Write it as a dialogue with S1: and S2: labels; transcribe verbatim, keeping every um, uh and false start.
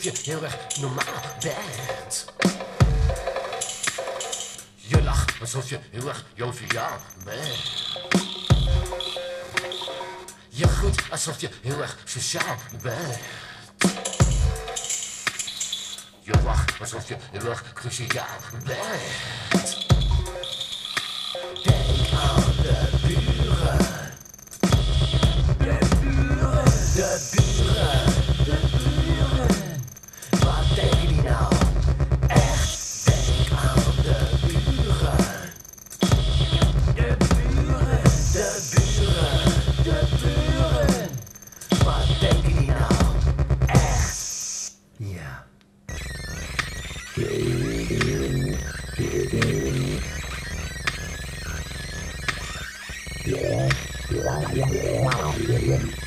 S1: alsof je heel erg normaal bent. Je lacht alsof je heel erg joviaal bent. Je groet alsof je heel erg sociaal bent. Je wacht alsof je heel erg cruciaal bent. Denk aan de buren. De buren. De buren. De buren. Wat denken die nou? Echt, denk aan de buren. De buren. De buren. De buren. Wat denken die nou? Echt. Ja. Yeah, yeah, yeah, yeah.